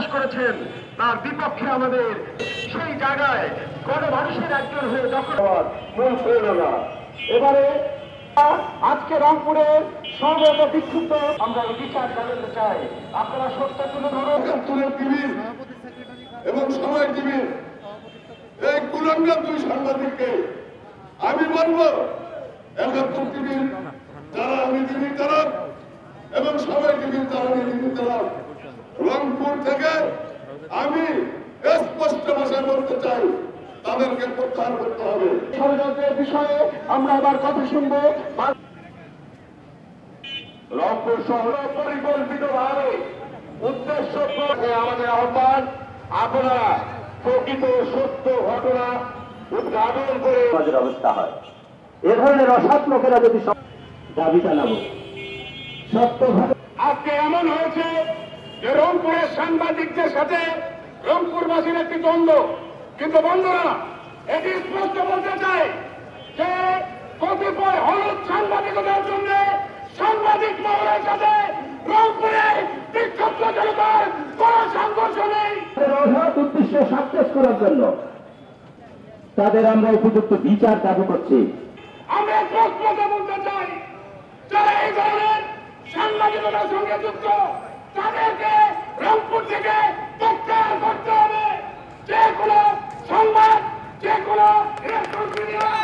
প্রকাশ করেছেন তার বিপক্ষে আমাদের সেই জায়গায় গণমানুষের একজন হয়ে দখল মূল প্রেরণা। এবারে আজকে রংপুরে সমবেত বিক্ষুব্ধ আমরা বিচার জানাতে চাই। আপনারা সত্য তুলে ধরুন টিভির এবং সময় টিভির এই কুলাঙ্গার দুই সাংবাদিককে আমি বলবো ৭১ টিভির যারা আমি টিভির তরফ এবং সময় টিভির যারা আমি টিভির তরফ রংপুর থেকে আমি স্পষ্ট ভাষায় বলতে চাই তাদেরকে প্রত্যাহার করতে হবে। ষড়যন্ত্রের বিষয়ে আমরা আবার কথা শুনবো। রংপুর শহর পরিকল্পিতভাবে উদ্দেশ্য আমাদের আহ্বান, আপনারা প্রকৃত সত্য ঘটনা উদ্ঘাটন করে আমাদের অবস্থা হয়। এ ধরনের অসৎ লোকেরা যদি দাবি জানাবো সত্য আজকে এমন হয়েছে যে রংপুরের সাংবাদিকদের সাথে রংপুরবাসীর একটি দ্বন্দ্ব। কিন্তু বন্ধুরা, এটি স্পষ্ট বলতে চাই যে কতিপয় হলুদ সাংবাদিকতার জন্য সাংবাদিক মহলের সাথে রংপুরের বিক্ষুব্ধ জনতার কোন সংঘর্ষ নেই। অসৎ উদ্দেশ্য সাকসেস করার জন্য তাদের আমরা উপযুক্ত বিচার দাবি করছি। আমরা স্পষ্ট বলতে চাই যারা এই ধরনের সাংবাদিকতার সঙ্গে যুক্ত তাদেরকে রংপুর থেকে প্রত্যাহার করতে হবে। যে কোনো সংবাদ, যে কোনো